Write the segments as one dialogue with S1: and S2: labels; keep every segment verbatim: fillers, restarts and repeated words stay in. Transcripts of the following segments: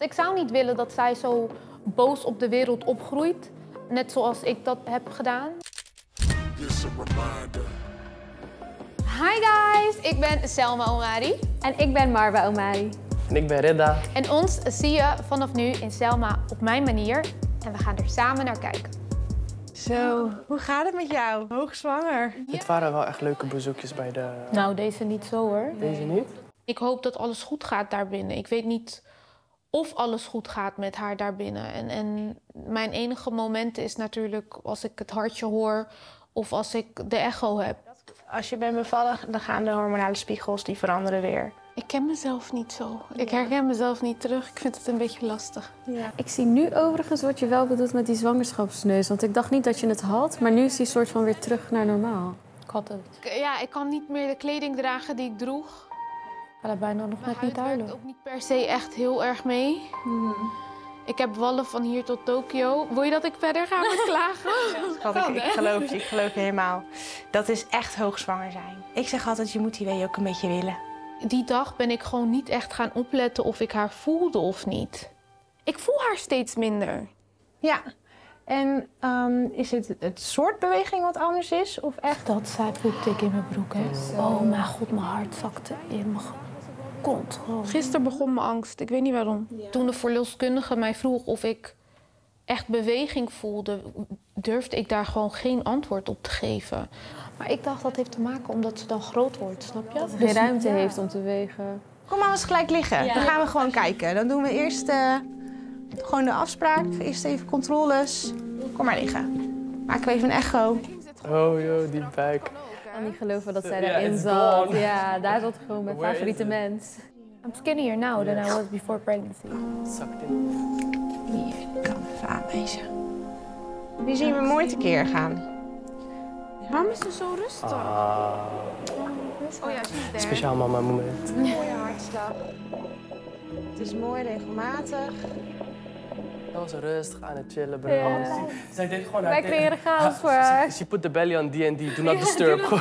S1: Ik zou niet willen dat zij zo boos op de wereld opgroeit. Net zoals ik dat heb gedaan. Hi guys, ik ben Selma Omari.
S2: En ik ben Marwa Omari.
S3: En ik ben Redda.
S1: En ons zie je vanaf nu in Selma op mijn manier. En we gaan er samen naar kijken.
S4: Zo, hoe gaat het met jou? Hoogzwanger.
S3: Ja. Het waren wel echt leuke bezoekjes bij de...
S1: Nou, deze niet zo hoor.
S3: Deze niet?
S1: Ik hoop dat alles goed gaat daarbinnen. Ik weet niet of alles goed gaat met haar daarbinnen. En, en mijn enige moment is natuurlijk als ik het hartje hoor of als ik de echo heb.
S4: Als je bent bevallen, dan gaan de hormonale spiegels die veranderen weer.
S1: Ik ken mezelf niet zo. Ik herken mezelf niet terug. Ik vind het een beetje lastig.
S2: Ja. Ik zie nu overigens wat je wel bedoelt met die zwangerschapsneus. Want ik dacht niet dat je het had, maar nu is die soort van weer terug naar normaal.
S1: Ik had het. Ja, ik kan niet meer de kleding dragen die ik droeg. Ik ga bijna nog net niet huilen. Ook niet per se echt heel erg mee. Hmm. Ik heb wallen van hier tot Tokio. Wil je dat ik verder ga met klagen?
S4: Ja, schat, ik, ik geloof je, ik geloof je helemaal. Dat is echt hoogzwanger zijn. Ik zeg altijd, je moet die wee ook een beetje willen.
S1: Die dag ben ik gewoon niet echt gaan opletten of ik haar voelde of niet. Ik voel haar steeds minder.
S4: Ja. En um, is het het soort beweging wat anders is? Of echt?
S1: Dat zij poepte ik in mijn broek, hè. Oh mijn god, mijn hart zakte in mijn kont. Oh. Gisteren begon mijn angst, ik weet niet waarom. Ja. Toen de verloskundige mij vroeg of ik echt beweging voelde, durfde ik daar gewoon geen antwoord op te geven. Maar ik dacht dat heeft te maken omdat ze dan groot wordt, snap je?
S2: Dat ze geen dus, ruimte ja. heeft om te wegen.
S4: Kom maar eens gelijk liggen. Ja. Dan gaan we gewoon kijken. Dan doen we eerst uh, gewoon de afspraak. Eerst even controles. Kom maar liggen. Maken we even een echo.
S3: Oh joh, die buik.
S2: Ik kan niet geloven dat zij daarin yeah, zat. Gone. Ja, daar zat gewoon mijn Where favoriete mens.
S1: I'm skinnier now than I was before pregnancy.
S3: Sucked in.
S4: Hier, kan even aanwijzen. Die zien we mooi tekeer gaan.
S1: Waarom is ze zo rustig?
S3: Ah.
S1: Oh ja, ze is daar.
S3: Speciaal mama moment.
S4: Mooie hartslag. Het is mooi regelmatig.
S3: Ze was rustig aan het chillen, bro.
S2: Ja.
S3: Zij deed gewoon
S2: Wij creëren chaos voor haar.
S3: She put the belly on D and D. Do not
S2: ja,
S3: disturb.
S2: Do not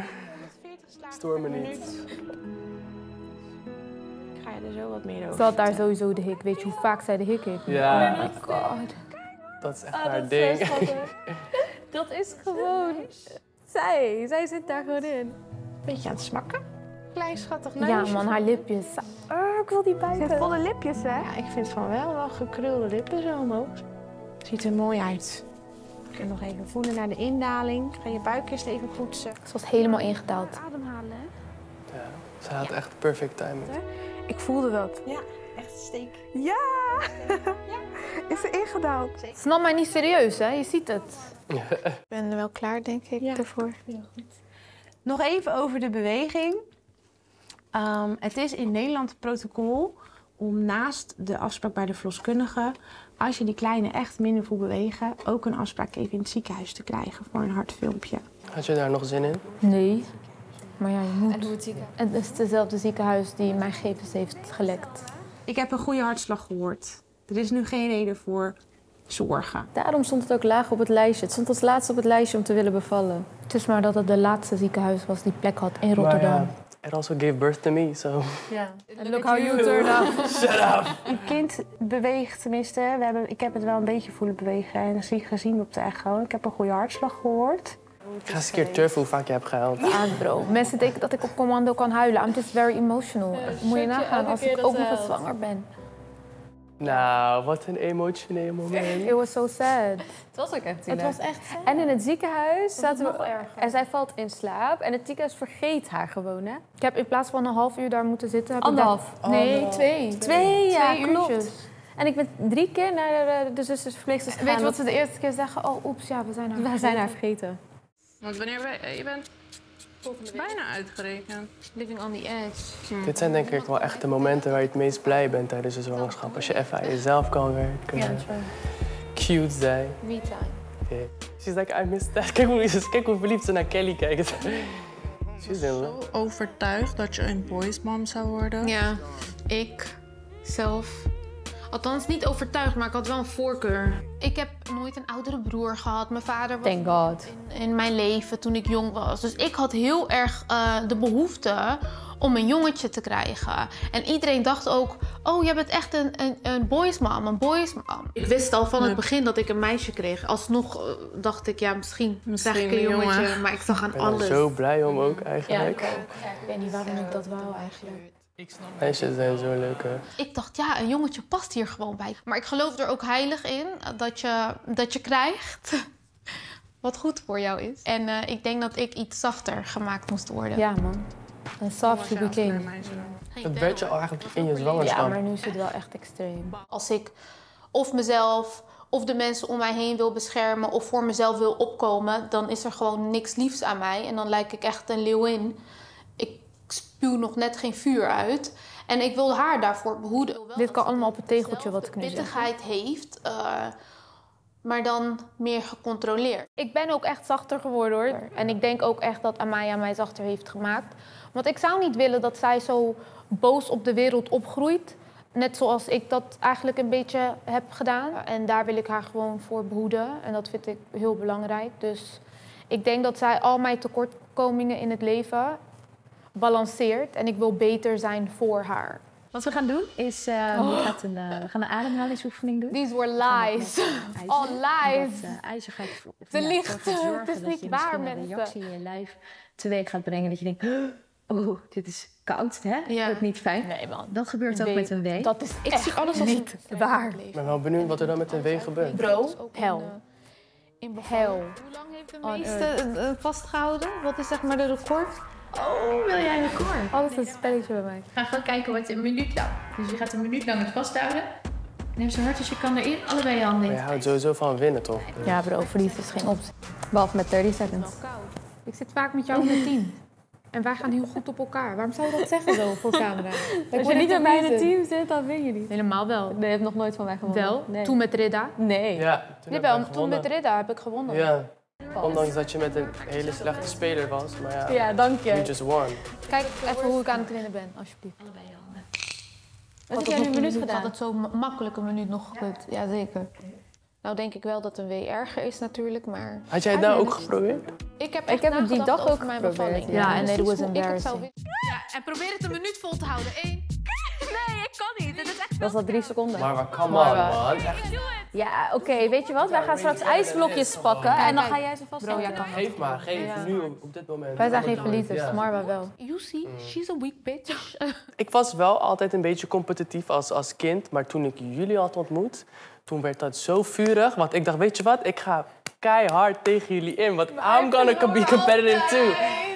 S3: Stoor me niet.
S4: Ik ga je er zo wat meer over.
S1: Ze had daar sowieso de hik. Weet je hoe vaak zij de hik heeft?
S3: Ja.
S1: Oh my god.
S3: Dat is echt
S2: ah,
S3: haar
S2: dat
S3: ding.
S2: Is dat is gewoon zij. Zij zit daar gewoon in.
S4: Beetje aan het smakken. Klein schattig neusje.
S1: Ja man, haar lipjes. Oh, ik wil die bijten.
S2: Ze heeft volle lipjes, hè?
S4: Ja, ik vind van wel wel gekrulde lippen zo omhoog. Ziet er mooi uit. Je kunt nog even voelen naar de indaling. Ga je buik eerst even poetsen.
S1: Ze was helemaal ingedaald.
S2: Ademhalen, hè?
S3: Ja, ze had echt perfect timing.
S2: Ik voelde dat.
S4: Ja, echt steek.
S2: Ja! ja. Is ze ingedaald?
S1: Ze nam mij niet serieus, hè? Je ziet het. Ik ben er wel klaar, denk ik,
S4: ja.
S1: ervoor.
S4: Heel goed. Nog even over de beweging. Um, het is in Nederland het protocol om naast de afspraak bij de verloskundige, als je die kleine echt minder voelt bewegen, ook een afspraak even in het ziekenhuis te krijgen voor een hartfilmpje.
S3: Had je daar nog zin in?
S1: Nee. Maar ja, je moet.
S2: En hoe het ziekenhuis?
S1: Het is hetzelfde ziekenhuis die mijn gegevens heeft gelekt.
S4: Ik heb een goede hartslag gehoord. Er is nu geen reden voor zorgen.
S2: Daarom stond het ook laag op het lijstje. Het stond als laatste op het lijstje om te willen bevallen.
S1: Het is maar dat het de laatste ziekenhuis was die plek had in Rotterdam.
S3: Maar ja, it also gave birth to me, so...
S2: Ja. And look how you turned out.
S3: Shut up!
S4: Een kind beweegt, tenminste, we hebben, ik heb het wel een beetje voelen bewegen en zie gezien op de echo. Ik heb een goede hartslag gehoord.
S3: Ik ga eens een keer turven hoe vaak je hebt gehuild.
S1: Ja, bro. Mensen denken dat ik op commando kan huilen. I'm just very emotional. Ja, moet je nagaan als ik ook nog eens zwanger ben.
S3: Nou, wat een emotioneel moment.
S1: It was so sad.
S2: Het was ook echt
S1: Het was echt sad.
S2: En in het ziekenhuis zaten we... En zij valt in slaap en het ziekenhuis vergeet haar gewoon, hè?
S1: Ik heb in plaats van een half uur daar moeten zitten... Heb
S2: Anderhalf?
S1: Ik daar... Nee,
S3: Anderhalf.
S1: twee.
S2: Twee, ja,
S1: twee
S2: klopt.
S1: uurtjes.
S2: En ik ben drie keer naar de, de zusters verpleegsters gegaan.
S1: Weet je wat ze de eerste keer zeggen? Oh, oeps, ja, we zijn haar
S2: We zijn haar vergeten.
S5: Want wanneer ben je bent bijna uitgerekend.
S1: Living on the edge.
S3: Hmm. Dit zijn denk ik wel echt de momenten waar je het meest blij bent tijdens de zwangerschap. Als je even aan jezelf kan werken.
S1: Ja,
S3: cute zijn.
S1: Me time.
S3: Yeah. She's like, I miss that. Kijk hoe, kijk hoe verliefd ze naar Kelly kijkt. She's in love.
S5: Zo overtuigd dat je een boys mom zou worden.
S1: Ja, ik zelf. Althans, niet overtuigd, maar ik had wel een voorkeur. Ik heb nooit een oudere broer gehad. Mijn vader was
S2: Thank God.
S1: In, in mijn leven toen ik jong was. Dus ik had heel erg uh, de behoefte om een jongetje te krijgen. En iedereen dacht ook, oh, jij bent echt een, een, een boys mom, een boys mom. Ik wist al van het begin dat ik een meisje kreeg. Alsnog uh, dacht ik, ja, misschien, misschien krijg ik een jongetje. Jongen. Maar ik zag aan
S3: ik ben
S1: alles.
S3: Ik ben zo blij om ook eigenlijk.
S2: Ja, ik ook. Ik weet niet waarom ik dat wou eigenlijk.
S3: Meisjes zijn zo leuk. Hè?
S1: Ik dacht, ja, een jongetje past hier gewoon bij. Maar ik geloof er ook heilig in dat je, dat je krijgt wat goed voor jou is. En uh, ik denk dat ik iets zachter gemaakt moest worden.
S2: Ja, man. En soft you became.
S3: Dat werd je al eigenlijk in je zwangerschap.
S2: Ja, maar nu is het wel echt extreem.
S1: Als ik of mezelf of de mensen om mij heen wil beschermen of voor mezelf wil opkomen, dan is er gewoon niks liefs aan mij. En dan lijk ik echt een leeuwin. Ik spuw nog net geen vuur uit. En ik wil haar daarvoor behoeden.
S2: Dit kan allemaal op het tegeltje wat ik nu zeg.
S1: Pittigheid heeft, uh, maar dan meer gecontroleerd. Ik ben ook echt zachter geworden hoor. En ik denk ook echt dat Amaya mij zachter heeft gemaakt. Want ik zou niet willen dat zij zo boos op de wereld opgroeit. Net zoals ik dat eigenlijk een beetje heb gedaan. En daar wil ik haar gewoon voor behoeden. En dat vind ik heel belangrijk. Dus ik denk dat zij al mijn tekortkomingen in het leven balanceert. En ik wil beter zijn voor haar.
S6: Wat we gaan doen is, uh, oh. we, gaat een, uh, we gaan een ademhalingsoefening doen.
S2: These were lies. All lies.
S6: Dat, uh, ijzer gaat
S2: Ze ja, liegt. Het is niet waar, mensen.
S6: Een reactie in je lijf teweeg gaat brengen dat je denkt, oh, dit is koud, hè?
S1: Ja.
S6: Dat is niet fijn.
S2: Nee, man.
S6: Dat gebeurt ook met een wee.
S2: Dat is
S1: ik zie alles als
S2: niet waar.
S3: Ik ben wel benieuwd wat er dan met een wee gebeurt.
S2: Bro, hel. Hel.
S1: Hoe lang heeft de meeste uh, vastgehouden? Wat is zeg maar de record?
S6: Oh, wil jij een record?
S2: Alles is een spelletje bij mij.
S6: Ga gewoon kijken wat een minuut lang. Dus je gaat een minuut lang het vasthouden. Neem zo hard als je kan erin, allebei je handen in.
S3: Maar je houdt sowieso van winnen, toch?
S2: Ja, bro, verlies is geen optie. Behalve met dertig seconds.
S1: Ik zit vaak met jou met tien. En wij gaan heel goed op elkaar. Waarom zou je dat zeggen zo voor camera?
S2: Als je niet in mijn team zit, dan win je niet.
S1: Helemaal wel.
S2: Nee, je hebt nog nooit van mij gewonnen.
S1: Wel?
S2: Nee.
S1: Toen met Ridda?
S2: Nee.
S3: Ja, toen,
S1: nee, wel, toen met Ridda heb ik gewonnen.
S3: Ja. Ondanks dat je met een hele slechte speler was, maar ja,
S2: ja dank je.
S3: You just won.
S1: Kijk even hoe ik aan het winnen ben, alsjeblieft.
S6: Allebei je handen.
S1: Wat heb jij nu een minuut gedaan? Ik had het zo makkelijk een minuut nog gekund. Ja. Jazeker. Nou denk ik wel dat een wee erger is natuurlijk, maar...
S3: Had jij het nou ook geprobeerd?
S1: Ik heb,
S2: ik heb het die dag ook
S1: mijn
S2: geprobeerd.
S1: Ja,
S2: ja,
S1: en
S2: it was embarrassing.
S1: Ja, en probeer het een minuut vol te houden. Eén. Nee, ik kan niet. Het is echt
S2: dat was al drie seconden.
S3: Maar maar, come on, man.
S2: Ja, oké, okay, weet je wat? Wij gaan straks ijsblokjes pakken en dan ga jij ze vast
S1: Bro, ja, kan
S3: geef maar, geef ja. nu op, op dit moment.
S2: Wij zijn geen verliezers, ja. Marwa wel.
S1: You see, she's a weak bitch.
S3: Ik was wel altijd een beetje competitief als, als kind, maar toen ik jullie had ontmoet, toen werd dat zo vurig. Want ik dacht, weet je wat, ik ga keihard tegen jullie in, want I'm gonna be competitive too.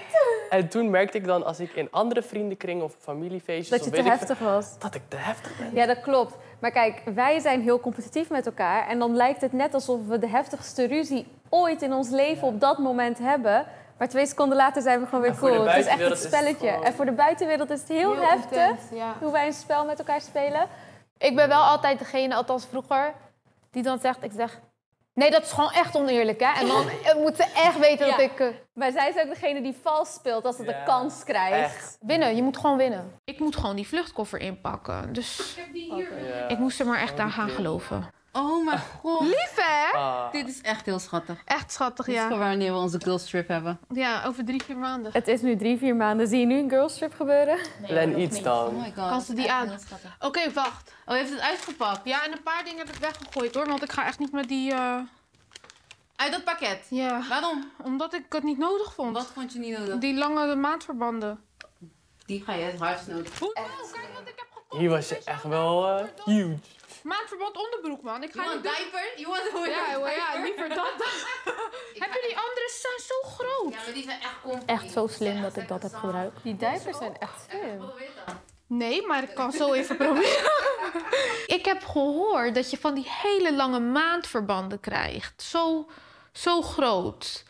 S3: En toen merkte ik dan, als ik in andere vriendenkringen of familiefeestjes...
S2: Dat je te heftig was.
S3: Dat ik te heftig ben.
S2: Ja, dat klopt. Maar kijk, wij zijn heel competitief met elkaar. En dan lijkt het net alsof we de heftigste ruzie ooit in ons leven op dat moment hebben. Maar twee seconden later zijn we gewoon weer cool. Het is echt een spelletje. Gewoon... En voor de buitenwereld is het heel, heel heftig intens, ja. hoe wij een spel met elkaar spelen. Ik ben wel altijd degene, althans vroeger, die dan zegt... Ik zeg, nee, dat is gewoon echt oneerlijk, hè? En dan moet ze echt weten ja. dat ik... Uh... Maar zij is ook degene die vals speelt als ze ja, de kans krijgt. Echt. Winnen, je moet gewoon winnen. Ik moet gewoon die vluchtkoffer inpakken. Dus ik, heb die hier. Okay. Ja. Ik moest er maar echt aan gaan geloven.
S5: Oh mijn god.
S1: Lief, hè?
S5: Ah. Dit is echt heel schattig.
S1: Echt schattig, ja.
S5: Dit is gewoon wanneer we onze girlstrip hebben.
S1: Ja, over drie, vier maanden.
S2: Het is nu drie, vier maanden. Zie je nu een girlstrip gebeuren?
S3: Nee, Len iets dan.
S5: Oh my god.
S1: Kan ze die aan? Oké, okay, wacht.
S5: Oh, je heeft het uitgepakt?
S1: Ja, en een paar dingen heb ik weggegooid, hoor. Want ik ga echt niet met die... Uh...
S5: Uit dat pakket?
S1: Ja.
S5: Waarom?
S1: Omdat ik het niet nodig vond.
S5: Wat vond je niet nodig?
S1: Die lange maandverbanden.
S5: Die ga je het hardst nodig.
S1: Oh, kijk wat ik heb gekocht.
S3: Hier was je echt wel uh, huge.
S1: Maandverband onderbroek, man. Ik ga
S5: you
S1: niet
S5: want diaper? You want to
S1: ja, well, ja, liever dat dan. Heb je die andere zijn zo groot?
S5: Ja, maar die zijn echt comfy.
S2: Echt zo slim dat ik dat heb gebruikt. Die diapers zijn echt slim.
S1: Nee, maar ik kan zo even proberen. Ik heb gehoord dat je van die hele lange maandverbanden krijgt. Zo, zo groot.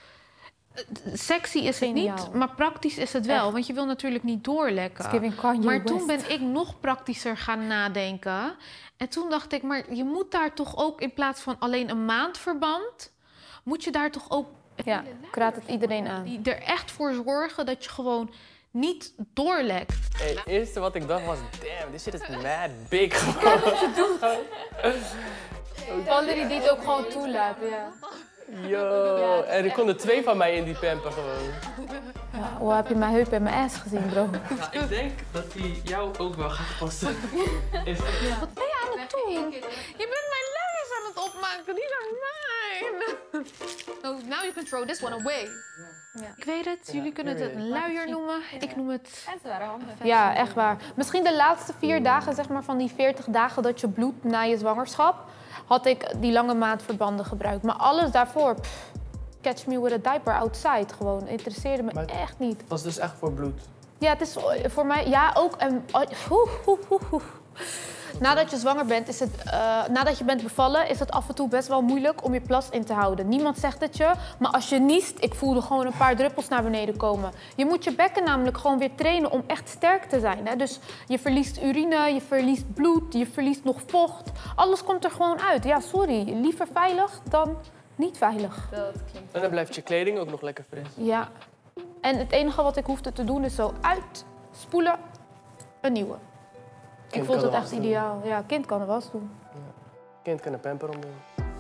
S1: Sexy is het niet, maar praktisch is het wel. Echt? Want je wil natuurlijk niet doorlekken. Maar toen ben ik nog praktischer gaan nadenken. En toen dacht ik, maar je moet daar toch ook in plaats van alleen een maandverband... moet je daar toch ook...
S2: Ja, ik raad het iedereen aan.
S1: Die er echt voor zorgen dat je gewoon niet doorlekt.
S3: Hey, het eerste wat ik dacht was, damn, this shit is mad big gewoon.
S2: Valerie die het ook gewoon toelaat, ja.
S3: Yo, en er konden twee van mij in die pamper gewoon.
S2: Ja, hoe heb je mijn heup en mijn ass gezien, bro?
S3: Ja, ik denk dat hij jou ook wel gaat passen. Is dat...
S1: Ja. Wat ben je aan het doen? Je bent mijn luiers aan het opmaken, die zijn mijn. Oh, now you can throw this one away. Ja. Ik weet het, jullie kunnen het een luier noemen. Ik noem het...
S2: En ze waren handen. Ja, echt waar. Misschien de laatste vier dagen, zeg maar, van die veertig dagen dat je bloedt na je zwangerschap, had ik die lange maandverbanden gebruikt. Maar alles daarvoor, pff, catch me with a diaper outside, gewoon. Interesseerde me
S3: maar
S2: echt niet.
S3: Het was dus echt voor bloed?
S2: Ja, het is voor mij, ja, ook. En, oeh, oeh, oeh, oeh. Nadat je zwanger bent, is het, uh, nadat je bent bevallen, is het af en toe best wel moeilijk om je plas in te houden. Niemand zegt het je, maar als je niest, ik voelde gewoon een paar druppels naar beneden komen. Je moet je bekken namelijk gewoon weer trainen om echt sterk te zijn. Hè? Dus je verliest urine, je verliest bloed, je verliest nog vocht. Alles komt er gewoon uit. Ja, sorry. Liever veilig dan niet veilig.
S3: Dat klinkt. En dan blijft je kleding ook nog lekker fris.
S2: Ja. En het enige wat ik hoefde te doen is zo uitspoelen, een nieuwe.
S3: Kind
S2: ik vond het echt
S3: doen.
S2: ideaal. Ja, kind kan er was doen.
S3: Ja. Kind kan een pamper omdoen.